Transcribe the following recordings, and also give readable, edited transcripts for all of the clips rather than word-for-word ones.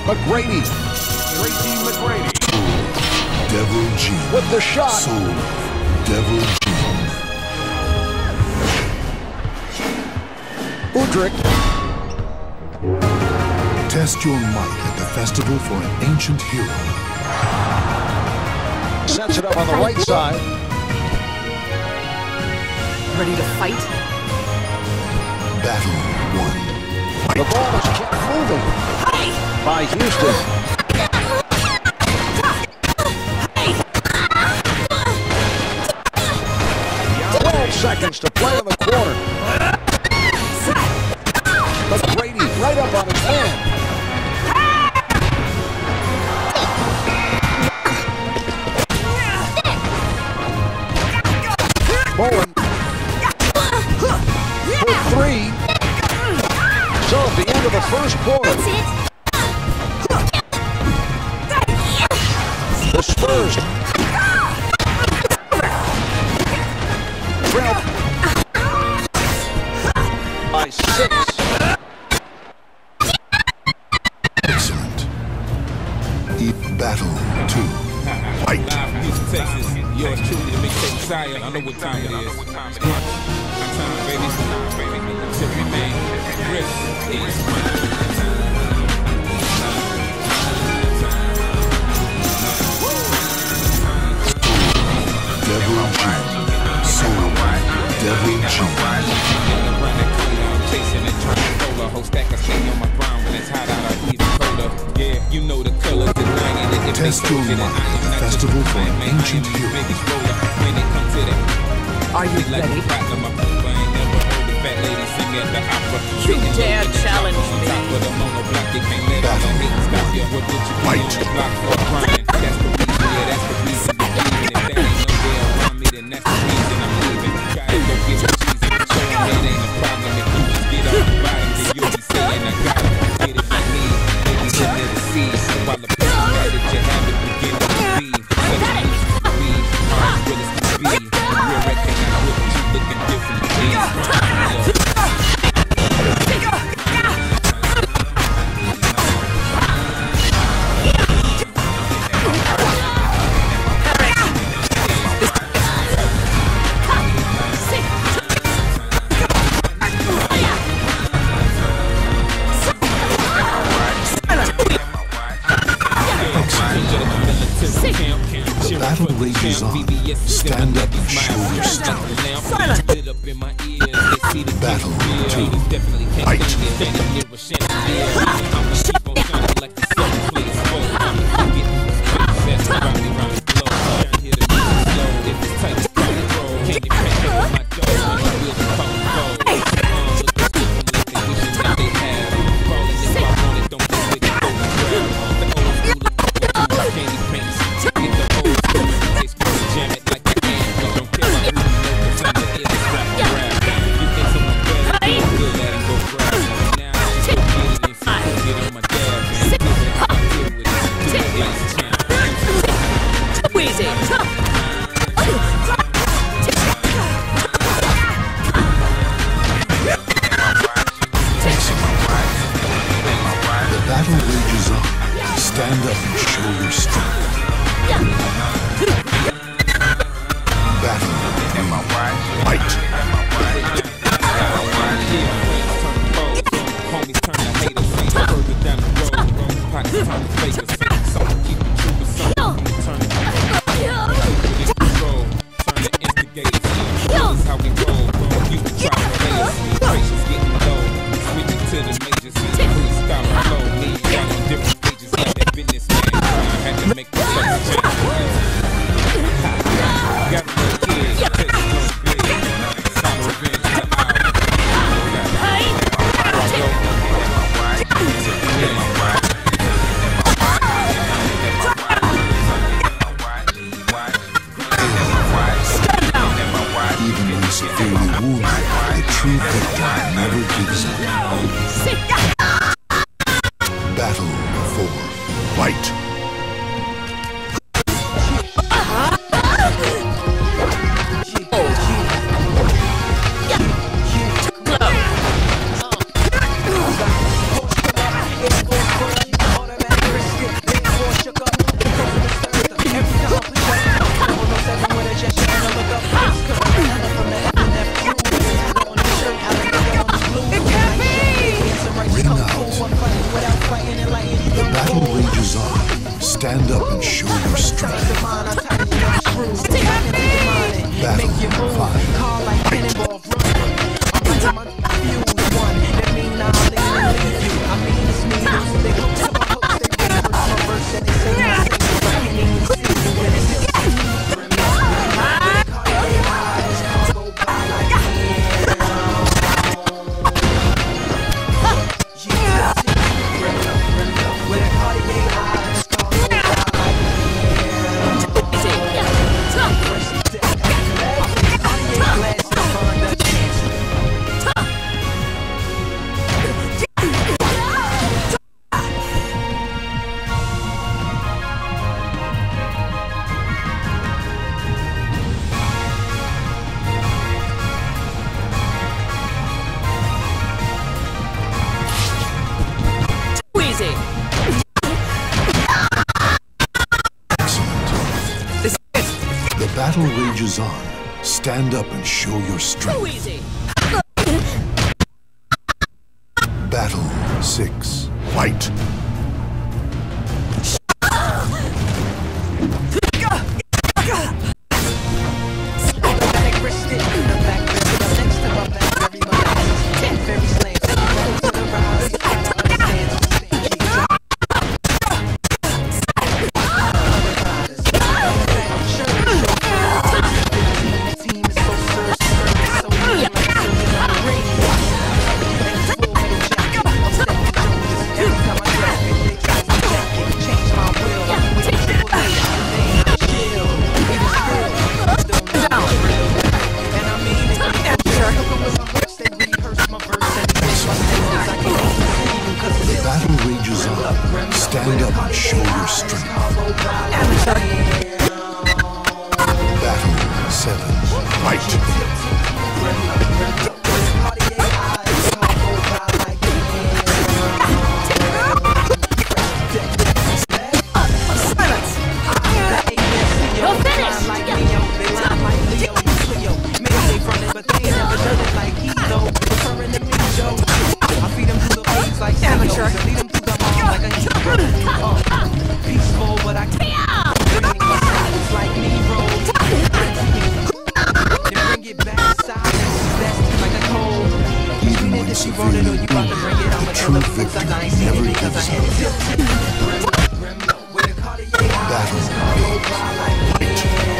McGrady. Tracy McGrady. Devil G. With the shot. Soul. Devil G. Udrich. Test your might at the festival for an ancient hero. Sets it up on the right side. Ready to fight? Battle 1. The ball is kept moving by Houston. 12 seconds to play in the quarter. McGrady right up on his hand. Bowen for 3. So at the end of the first quarter, the Spurs trail by 6. Excellent. Battle 2. Fight. Live from Houston, Texas. Yours truly, the mixtape Messiah. I know what time it is. It's time, baby. To remain. Chris is Devil G. Soul. Devil G. chasing and trying to roll a whole stack of stay on my ground when it's hot out. I even colder. Yeah, you know the color, denying it. Test your might. Festival for an ancient hero. When it comes to that. Are you ready? You dare challenge me. Fight. The battle rages on. Stand up and show your strength. Battle 2. Fight. Stand up and show your strength. Battle 3. Fight. Homies turn to haters, further down the road, pockets turn to fakers. Someone keep the truth, but someone turn to control, turn to instigators. This is how we roll. You can try to relate us. Patience getting low. Switching to the majors. Freestyle flow. Me down on different pages like that business man. I had to make the change. Got no kids. Take it big. Summer revenge in the house. Even when severely wounded, the true victor never gives up. Battle 4. Fight. Stand up and show your strength. Battle 5. The battle rages on. Stand up and show your strength. Battle 6. Fight! Stand up and show your strength. Battle 7. Fight! The true victory never gives up. Battle 8.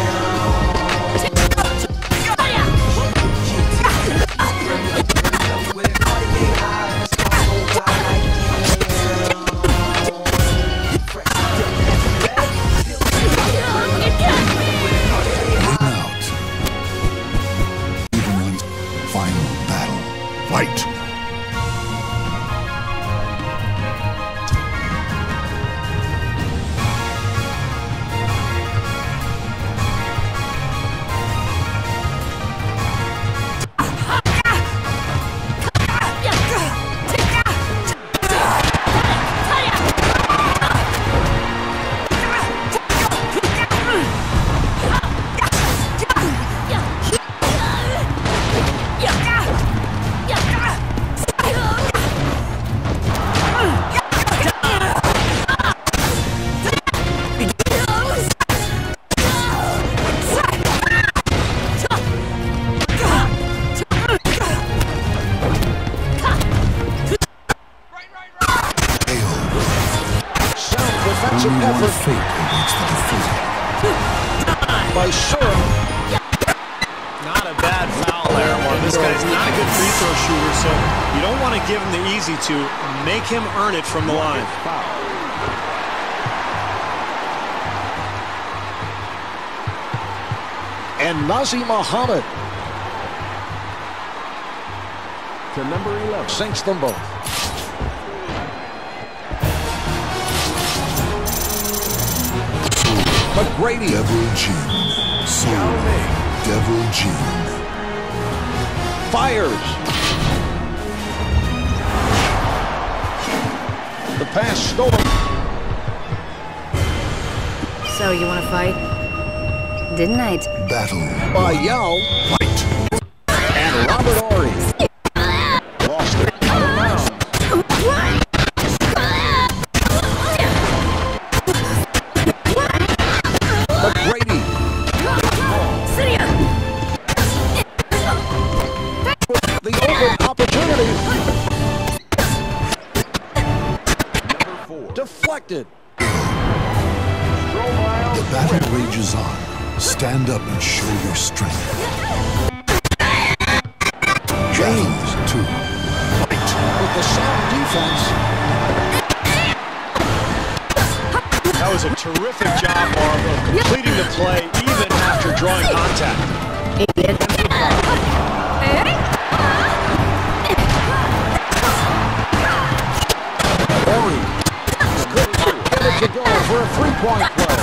Ring out. Even when final battle. Fight! Only one fate awaits the defeat. By Sherm. Not a bad foul there. Well, this guy's not a good free throw shooter, so you don't want to give him the easy two. Make him earn it from the line. And Nazim Muhammad to number 11. sinks them both. McGrady. Devil Gene. Soul. Devil Gene. Fires. The pass stolen. So, you want to fight? Didn't I? Battle. By Yao. Fight. And Robert Ory. Lost it. Out of bounds. expected. The battle rages on. Stand up and show your strength. James 2. With the sound defense. That was a terrific job, Marv, of completing the play even after drawing contact. Give it to go for a three-point play.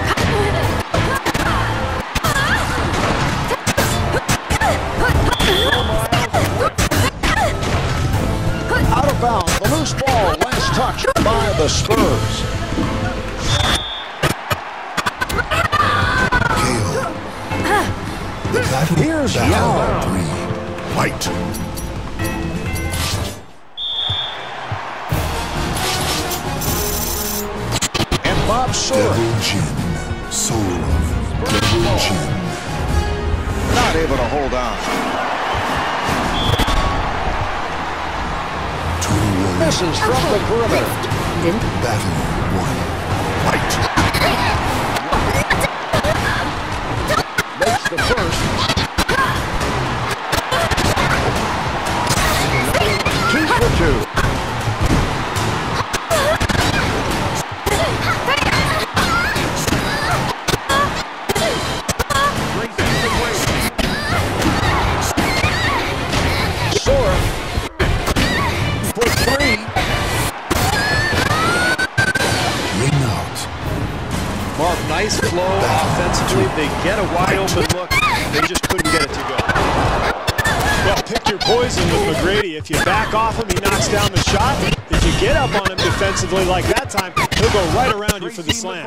Out of bounds, the loose ball, last touch by the Spurs. Here's Yao. 3. Fight. And Bob Sawyer. Devil Jin. Soul of Devil Jin. Not able to hold on. 2 warriors. Misses from the perimeter. Battle 1. Fight. Makes the first. Keep for 2. Sawyer for 3. Ring out. Marv, nice flow offensively. They get a wide open look. They just couldn't get it to go. Well, pick your poison with McGrady. If you back off him, he knocks down the shot. If you get up on him defensively like that time, he'll go right around you for the slam.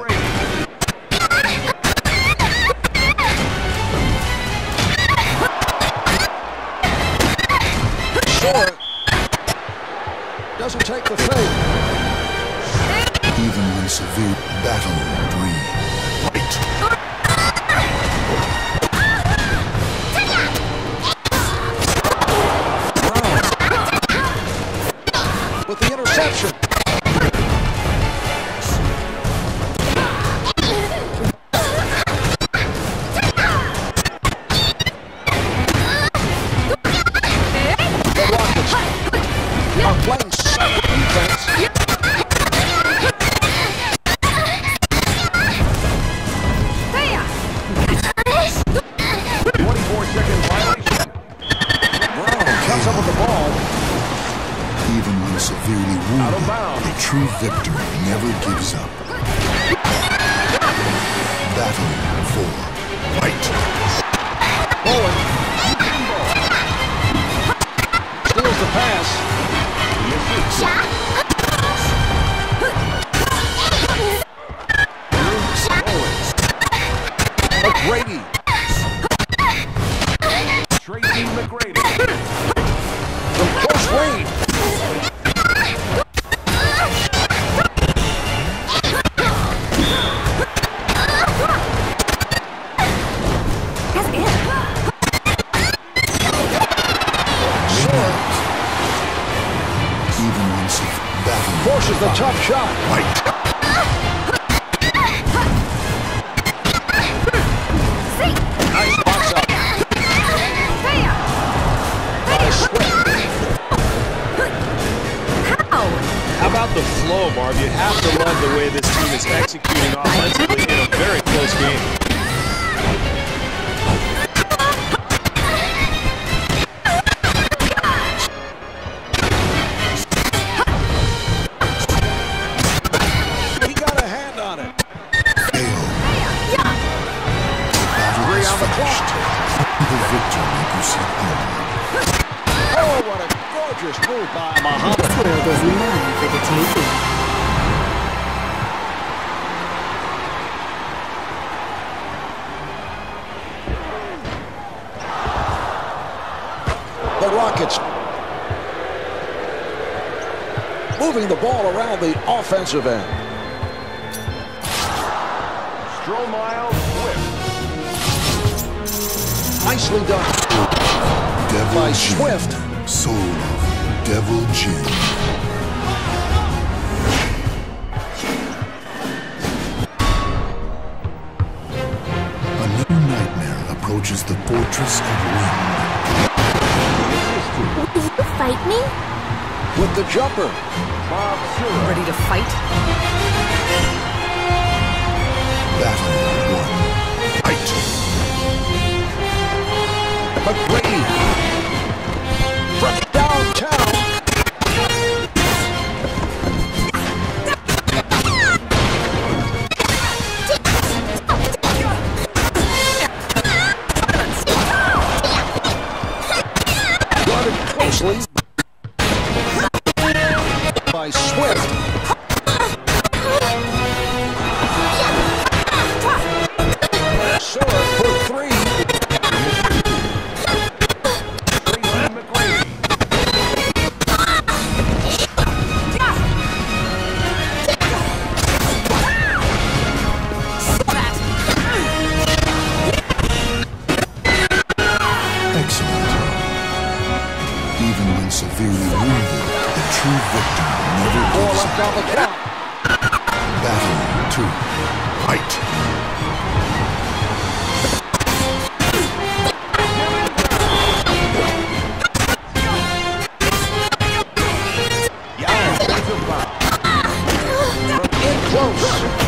Sawyer doesn't take the fake. Even when severe. Battle 3. Fight. With the interception. The Rockets are playing solid defense. 24-second violation. Brown comes up with the ball. Even when severely Out of wounded, bounds. a true victor never gives up. Battle 4. Fight. Bowen steals the pass. McGrady. Tracy McGrady. From close range. Even when battle Forces the tough shot. Fight. Nice box up. By Swift. How about the flow, Marv? You have to love the way this team is executing offensively in a very close game. He got a hand on it. Battle Three is on the clock. finished. The victor may proceed home. Oh, what a gorgeous move by Muhammad. This world is mine for the taking. The Rockets moving the ball around the offensive end. Strohmeyer Swift. Nicely done Devil by Jin. Swift. Soul of Devil Jin. the fortress of wind. Will you fight me? With the jumper. Ready to fight? Battle 1. Fight! McGrady. From downtown. Guarded closely by Swift. Sora for 3. Excellent. Even when severely wounded, the true victor never 4 gives left up. on the clock. Battle 2. Fight! In close.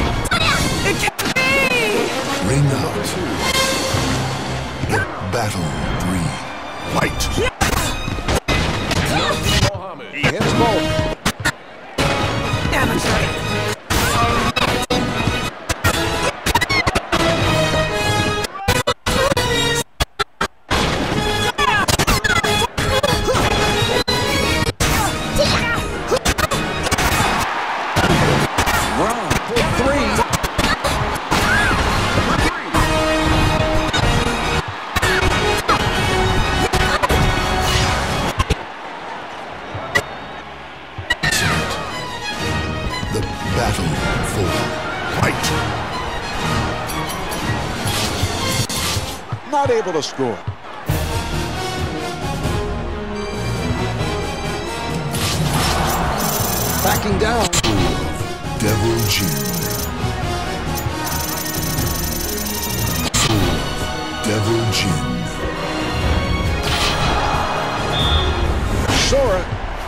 Ring out. Battle 3. Fight! He hits both. Round for 3. The battle for fight! Not able to score. Backing down. Devil Jin. Devil Jin. Sora.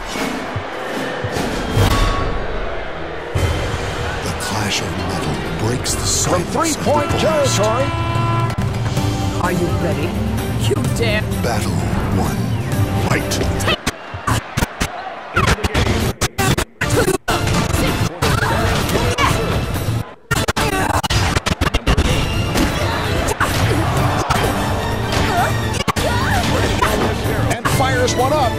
The clash of metal breaks the From silence of the 3-point forest. territory. Are you ready? You dare. Battle 1. Fight! And fires one up.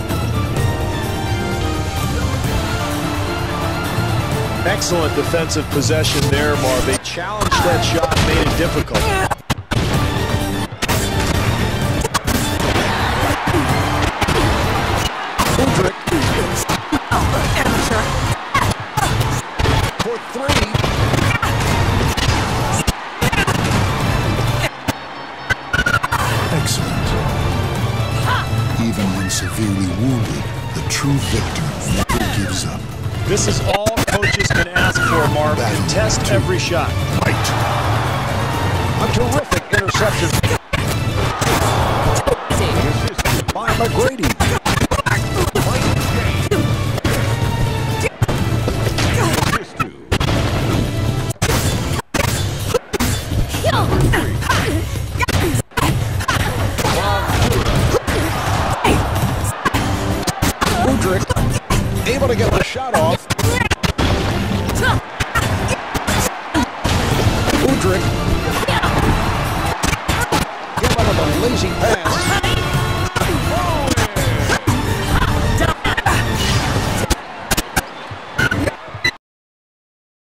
Excellent defensive possession there, Marv. They challenged that shot, made it difficult. Hendrick. For 3. Excellent. Even when severely wounded, the true victor never gives up. This is all coaches can ask for, Marv. Contest every shot. Fight! A terrific interception by McGrady. Hendrick able to get the shot off. Hendrick. Give out of a lazy pass.